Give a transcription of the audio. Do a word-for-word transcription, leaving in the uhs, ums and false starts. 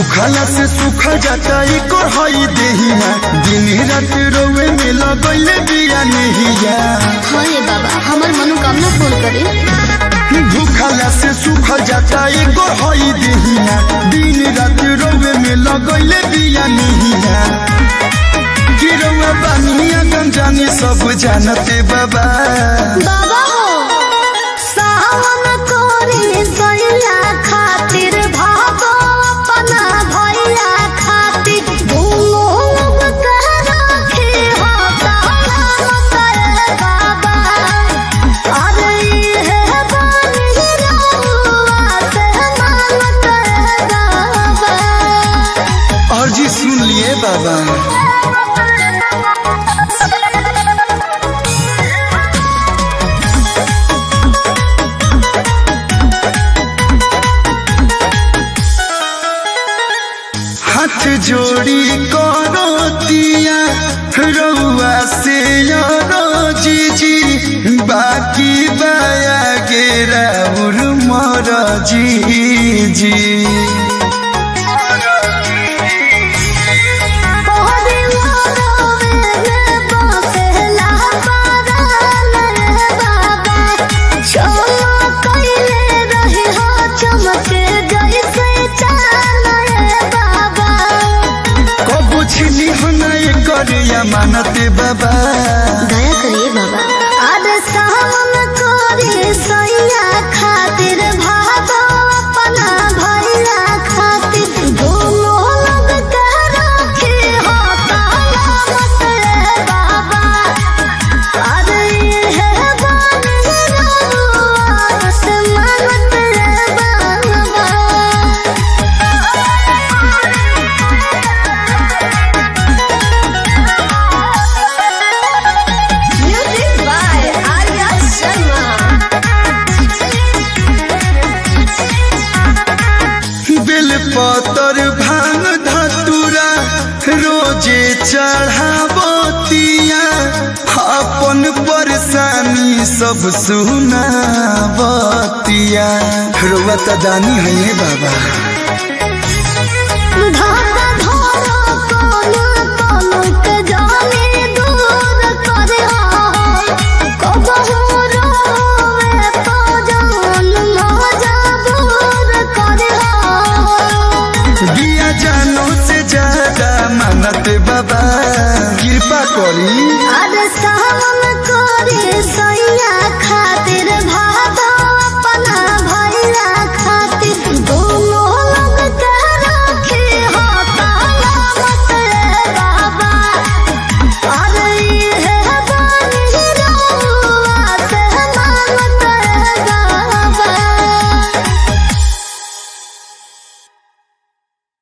भूखला से सूखा जाता एक हई देहिया दिन रात रोवे में लगैले बिया नहिया। हाय बाबा हमार मनोकामना पूर्ण करे। भूखला से सूखा जाता एक हई देहिया दिन रात रोवे में लगैले बिया नहिया। गिरवा बानिया गंजानी सब जानते बाबा बाबा हो सावन कोरी सैया खातिर भागो अपना भैया खातिर लोग कह रखे हो ताला बाबा। अरे ये बानी रहुआ से मानत बाबा। और जी सुन लिए बाबा हाथ जोड़ी करोतिया रउआ से जीजी बाकी बाया गेरा मर जीजी। करिया मानते बाबा दया करिए बाबा। आज सावन कोरी सैया खातिर भागो अपना भैया खातिर दोनों लोग कह रखे हो ताला बाबा। अरे ये बानी रहुआ से मानत बाबा। पतर भांग धतुरा रोजे चढ़ावतिया अपन परेशानी सब सुनावतिया। रोवा त दानी है बाबा बाबा कृपा करी। आज सावन